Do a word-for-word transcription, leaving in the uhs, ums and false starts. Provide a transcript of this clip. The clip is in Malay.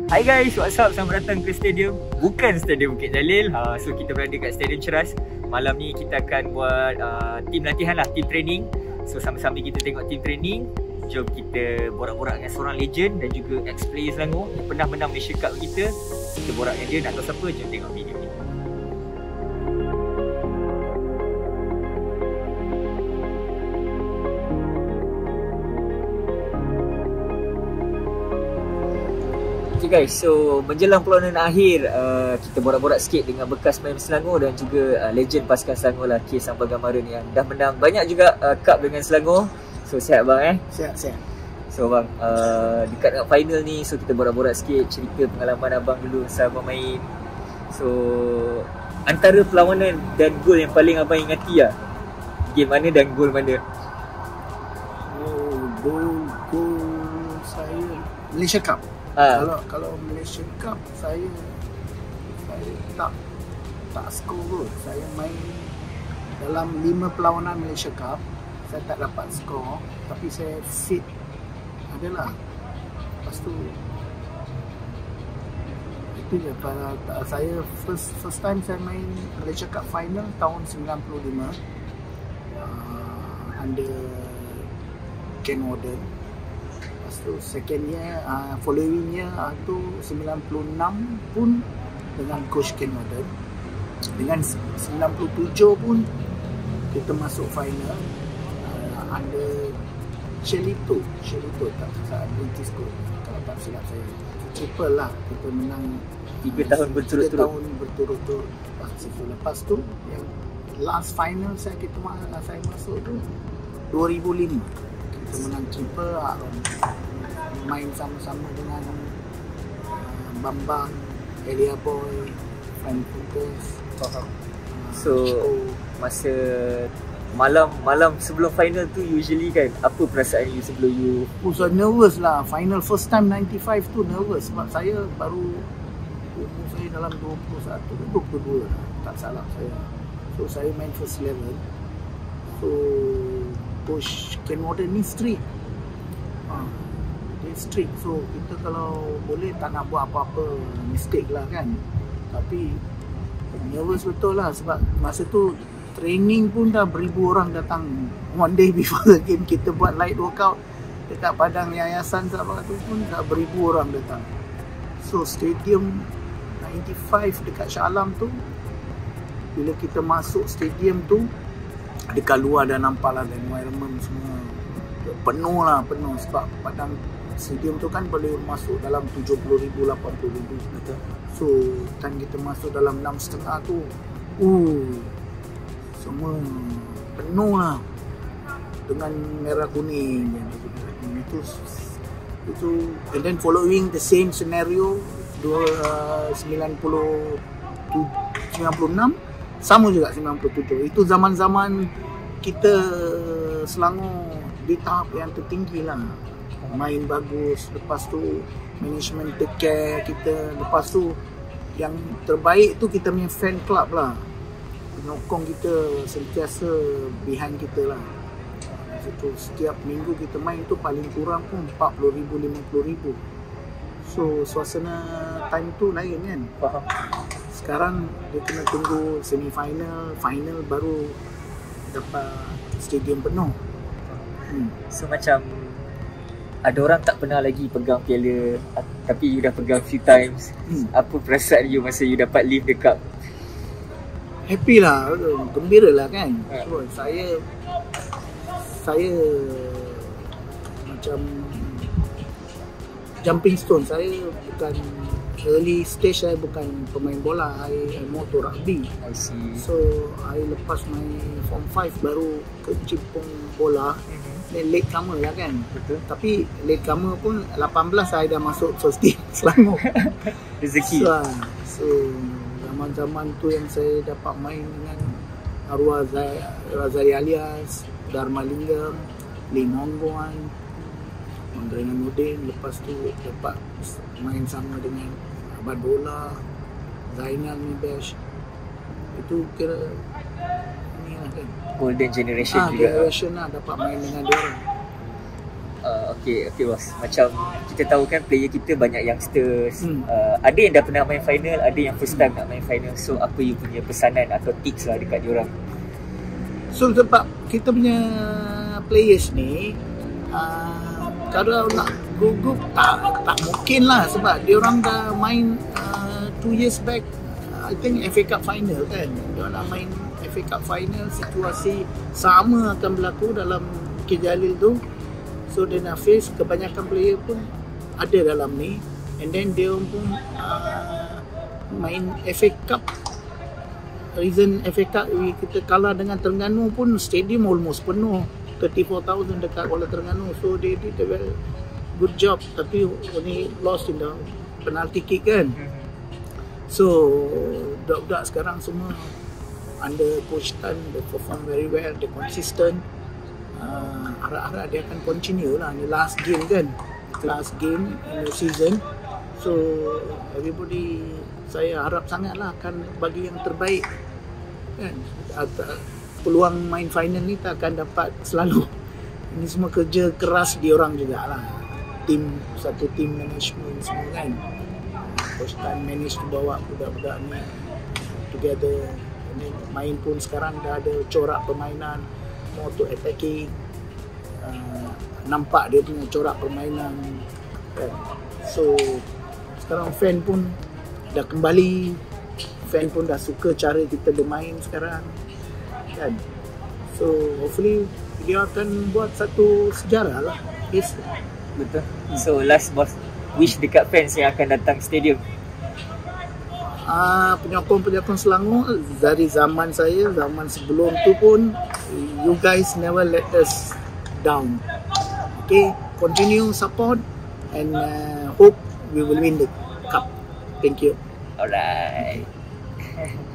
Hai guys, what's up? Selamat datang ke stadium. Bukan stadium Bukit Jalil. uh, So kita berada kat Stadium Ceras. Malam ni kita akan buat uh, team latihan lah, team training. So sama-sama kita tengok team training. Jom kita borak-borak dengan seorang legend dan juga ex-player Selangor yang pernah menang Malaysia Cup kita. Kita borak dengan dia, nak tahu siapa? Jom tengok video ni. Okay guys, so menjelang perlawanan akhir, uh, kita borak-borak sikit dengan bekas main Selangor dan juga uh, legend pasukan Selangor lah, K. Sampagamaran yang dah menang banyak juga uh, cup dengan Selangor. So sihat bang eh? Sihat, sihat. So bang, uh, dekat dengan final ni, so kita borak-borak sikit cerita pengalaman abang dulu selama main. So antara perlawanan dan gol yang paling abang ingati lah, game mana dan gol mana? Oh, gol, gol saya Malaysia Cup. Ha. Kalau kalau Malaysia Cup saya saya tak tak skor gol. Saya main dalam lima perlawanan Malaysia Cup, saya tak dapat skor, tapi saya fit adalah. Lepas tu itu je. Pada saya first first time saya main Malaysia Cup final tahun sembilan puluh lima uh, under Ken Warden. So second year, uh, following year uh, tu sembilan puluh enam pun dengan coach Ken Warden. Dengan sembilan puluh tujuh pun kita masuk final uh, under Chelito. Chelito tak salah British coach, kalau tak silap saya. Triple lah, kita menang Tiga tahun berturut-turut. Tiga tahun berturut-turut. Lepas tu yang last final saya kita saya masuk tu dua ribu lima. Kita menang triple lah. Main sama-sama dengan uh, Bambang, Elia Boy, Frank Fuentes. Faham. So masa malam malam sebelum final tu usually kan, apa perasaan you sebelum you? Oh, so nervous lah. Final first time ninety-five tu nervous sebab saya baru umur saya dalam dua puluh satu, dua puluh dua lah, tak salah saya. So saya main first level. So coach Ken Warden ni strict. Ha. Strict, so kita kalau boleh tak nak buat apa-apa mistake lah kan. Tapi nervous betul lah sebab masa tu training pun dah beribu orang datang. One day before the game kita buat light workout dekat padang yayasan Sabah tu pun dah beribu orang datang. So stadium ninety-five dekat Shah Alam tu, bila kita masuk stadium tu, dekat luar dah nampak lah environment semua penuh lah, penuh sebab padang stadium tu kan boleh masuk dalam tujuh puluh ribu, lapan puluh ribu. Betul. So kan kita masuk dalam enam setengah tu, uh, semua penuh lah dengan merah kuning. Itu itu and then following the same scenario sembilan puluh enam sama juga sembilan puluh tujuh. Itu zaman-zaman kita Selangor di tahap yang tertinggi lah, main bagus. Lepas tu management take care kita. Lepas tu yang terbaik tu kita punya fan club lah, penyokong kita sentiasa behind kita lah. Itu setiap minggu kita main tu paling kurang pun empat puluh ribu, lima puluh ribu. So suasana time tu lain kan. Faham. Sekarang dia kena tunggu semi final, final baru dapat stadium penuh. Hmm. So macam ada orang tak pernah lagi pegang piala tapi you dah pegang few times. Hmm. Apa perasaan you masa you dapat lift the cup? Happy lah, gembira lah kan. Ha. So, saya saya macam jumping stone. Saya bukan early stage, saya bukan pemain bola, I, I more to rugby. I see. So I lepas main form five baru kecimpung bola. Mm-hmm. Then late comer lah kan. Betul. Tapi late comer pun lapan belas saya dah masuk first team Selangor. Rezeki. So, so zaman-zaman tu yang saya dapat main dengan arwah Razali Alias, Dharma Lingam, Lim Hong Guan, dengan Nudin. Lepas tu dapat main sama dengan Abad Bola, Zainal Mibesh. Itu kira ni lah kan, golden generation ha, juga. Generation lah, dapat main dengan dia orang. Uh, okay, okay bos. Macam kita tahu kan player kita banyak youngsters. Hmm. Uh, ada yang dah pernah main final, ada yang first time nak main final. So apa you punya pesanan atau tips lah dekat diorang? So sebab kita punya players ni uh, kalau nak gugup tak tak mungkin lah, sebab diorang dah main uh, two years back, I think F A Cup final kan. Diorang nak main F A Cup final, situasi sama akan berlaku dalam Bukit Jalil tu. So dia nak face, kebanyakan player pun ada dalam ni, and then dia pun uh, main F A Cup. Reason F A Cup kita kalah dengan Terengganu pun stadium almost penuh, thirty-four thousand dekat Kuala Terengganu. So they did a very good job, tapi only lost in the penalty kick kan. So budak-budak sekarang semua under Coach Tan, they perform very well, they consistent. Uh, harap-harap dia akan continue lah. Ni last game kan, last game in the season. So everybody, saya harap sangat lah akan bagi yang terbaik kan. Peluang main final ni tak akan dapat selalu. Ini semua kerja keras diorang jugalah, tim, satu tim management semua kan. Coach Tan manage to bawa budak-budak ni together. And main pun sekarang dah ada corak permainan more to attacking. Uh, nampak dia punya corak permainan kan. So sekarang fan pun dah kembali, fan pun dah suka cara kita bermain sekarang kan. So hopefully dia akan buat satu sejarah lah. Yes. Betul. So last boss, wish dekat fans yang akan datang stadium. Ah, penyokong-penyokong Selangor dari zaman saya, zaman sebelum tu pun, you guys never let us down. Okay, continue support and uh, hope we will win the cup. Thank you. Alright.